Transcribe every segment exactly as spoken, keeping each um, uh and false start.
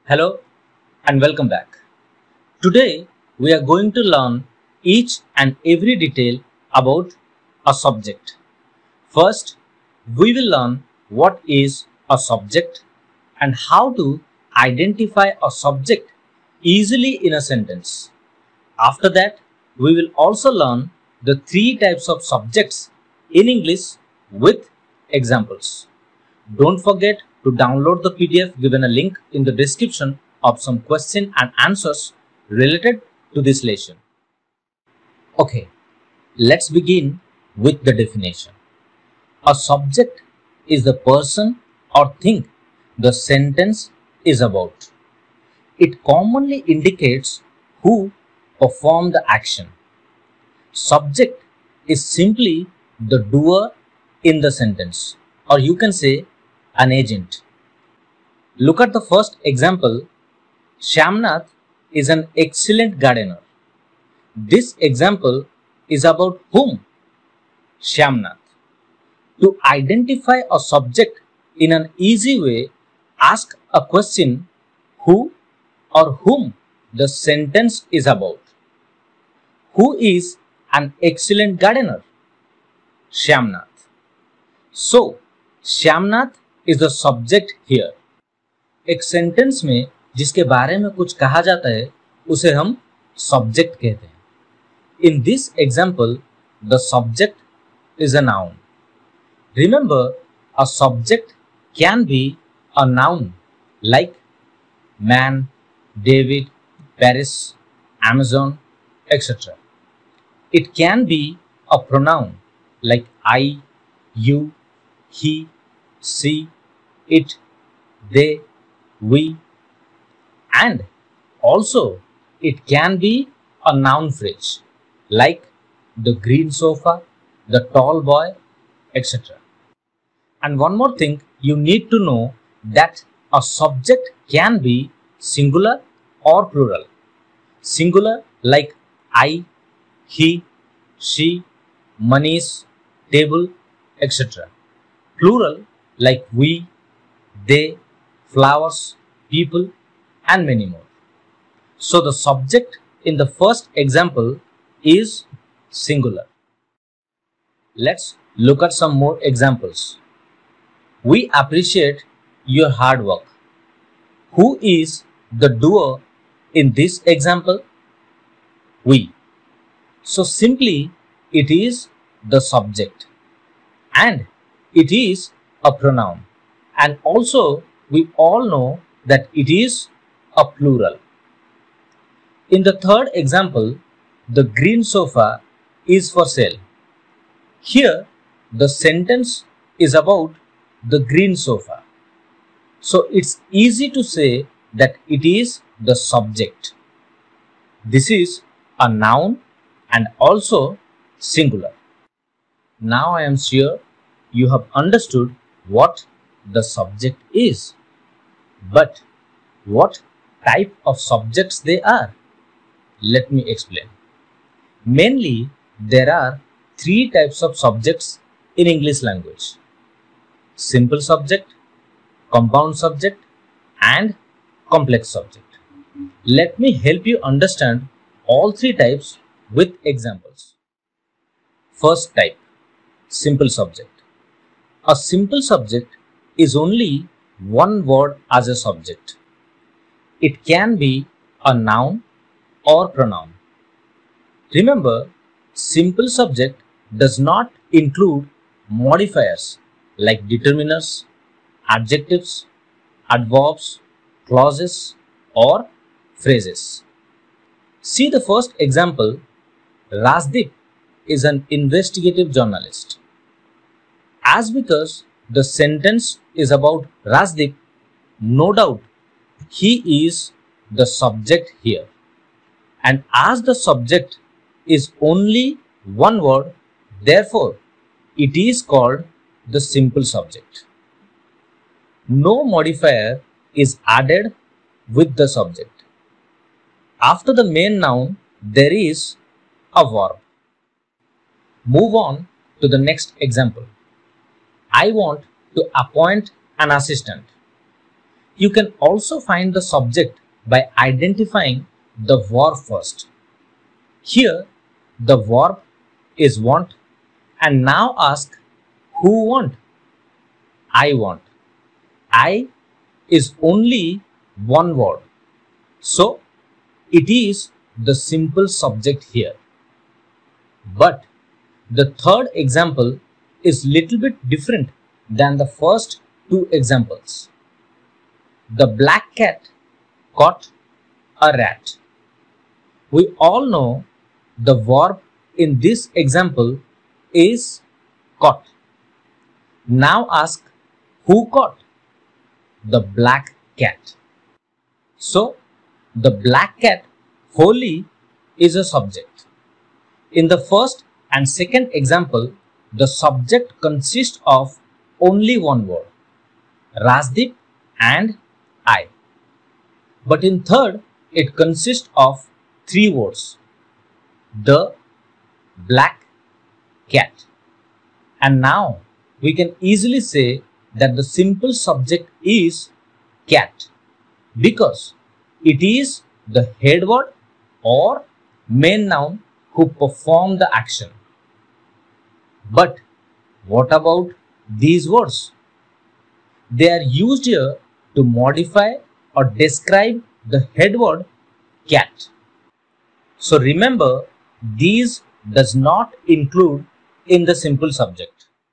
Hello and welcome back. Today we are going to learn each and every detail about a subject. First, we will learn what is a subject and how to identify a subject easily in a sentence. After that, we will also learn the three types of subjects in English with examples. Don't forget to download the P D F given a link in the description of some question and answers related to this lesson. Okay, let's begin with the definition. A subject is the person or thing the sentence is about. It commonly indicates who performed the action. Subject is simply the doer in the sentence, or you can say an agent. Look at the first example. Shyamnath is an excellent gardener. This example is about whom? Shyamnath. To identify a subject in an easy way, ask a question who or whom the sentence is about. Who is an excellent gardener? Shyamnath. So, Shyamnath is the subject here. एक sentence में जिसके बारे में कुछ कहा जाता है उसे हम सब्जेक्ट कहते हैं. In this example, the subject is a noun. Remember, a subject can be a noun like man, David, Paris, Amazon, et cetera. It can be a pronoun like I, you, he, she, it, they, we, and also it can be a noun phrase like the green sofa, the tall boy, et cetera. And one more thing you need to know, that a subject can be singular or plural. Singular like I, he, she, Manish, table, et cetera. Plural like we, they, flowers, people, and many more. So the subject in the first example is singular. Let's look at some more examples. We appreciate your hard work. Who is the doer in this example? We. So simply it is the subject, and it is a pronoun, and also we all know that it is a plural. In the third example, the green sofa is for sale. Here the sentence is about the green sofa, so it's easy to say that it is the subject. This is a noun and also singular. Now I am sure you have understood what the subject is. But what type of subjects they are? Let me explain. Mainly, there are three types of subjects in English language: simple subject, compound subject, and complex subject. Let me help you understand all three types with examples. First type, simple subject. A simple subject is only one word as a subject. It can be a noun or pronoun. Remember, simple subject does not include modifiers like determiners, adjectives, adverbs, clauses, or phrases. See the first example. Rajdeep is an investigative journalist. As because the sentence is about Rajdeep, no doubt he is the subject here. And as the subject is only one word, therefore it is called the simple subject. No modifier is added with the subject. After the main noun, there is a verb. Move on to the next example. I want to appoint an assistant. You can also find the subject by identifying the verb first. Here, the verb is want, and now ask who want? I want. I is only one word, so it is the simple subject here. But the third example is little bit different than the first two examples. The black cat caught a rat. We all know the verb in this example is caught. Now ask who caught? The black cat. So the black cat wholly is a subject. In the first and second example, the subject consists of only one word, Rajdeep and I. But in third, it consists of three words, the black cat. And now we can easily say that the simple subject is cat because it is the head word or main noun who perform the action. But what about these words? They are used here to modify or describe the head word cat. So remember, these does not include in the simple subject.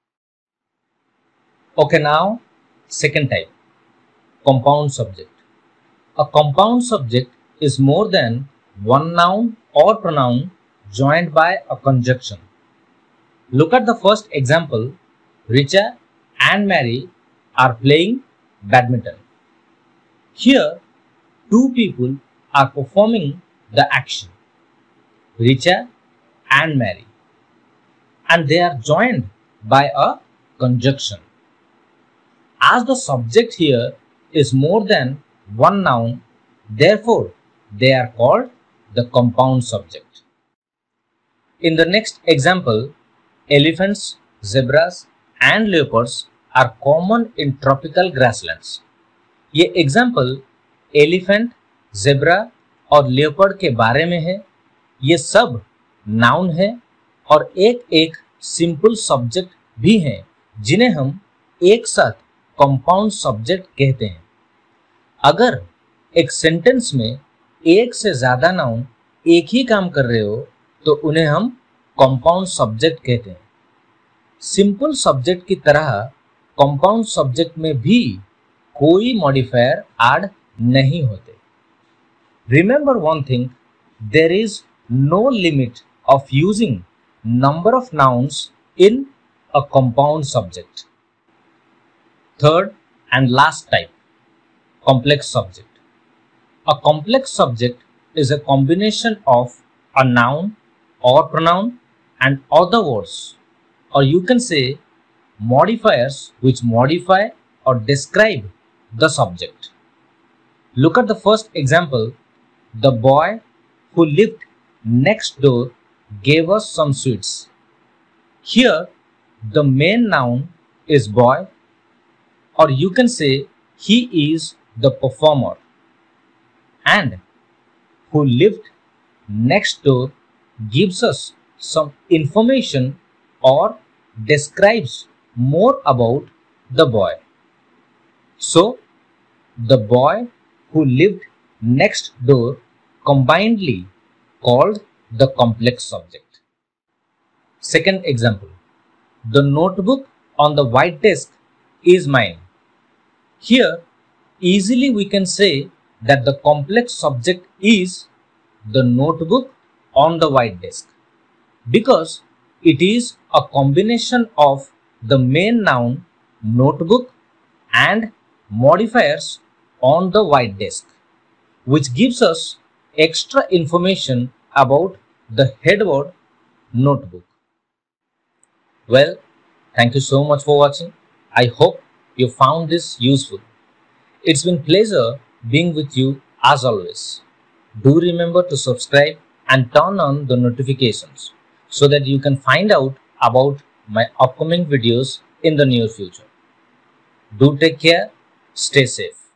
Okay, now second type, compound subject. A compound subject is more than one noun or pronoun joined by a conjunction. Look at the first example. Richa and Mary are playing badminton. Here, two people are performing the action, Richa and Mary, and they are joined by a conjunction. As the subject here is more than one noun, therefore they are called the compound subject. In the next example, elephants, zebras and leopards are common in tropical grasslands. ये example elephant, zebra और leopard के बारे में है. ये सब noun है और एक एक simple subject भी हैं जिन्हें हम एक साथ compound subject कहते हैं. अगर एक सेंटेंस में एक से ज्यादा नाउन एक ही काम कर रहे हो तो उन्हें हम कंपाउंड सब्जेक्ट कहते हैं. सिंपल सब्जेक्ट की तरह कंपाउंड सब्जेक्ट में भी कोई मॉडिफायर ऐड नहीं होते. Remember one thing, there is no limit of using number of nouns in a compound subject. Third and last type, complex subject. A complex subject is a combination of a noun or pronoun and other words, or you can say modifiers which modify or describe the subject. Look at the first example. The boy who lived next door gave us some sweets. Here the main noun is boy, or you can say he is the performer, and who lived next door gives us some information or describes more about the boy. So the boy who lived next door combinedly called the complex subject. Second example, the notebook on the white desk is mine. Here, easily we can say that the complex subject is the notebook on the white desk because it is a combination of the main noun notebook and modifiers on the white desk, which gives us extra information about the head word notebook. Well, thank you so much for watching. I hope you found this useful. It's been pleasure being with you as always. Do remember to subscribe and turn on the notifications so that you can find out about my upcoming videos in the near future. Do take care, stay safe.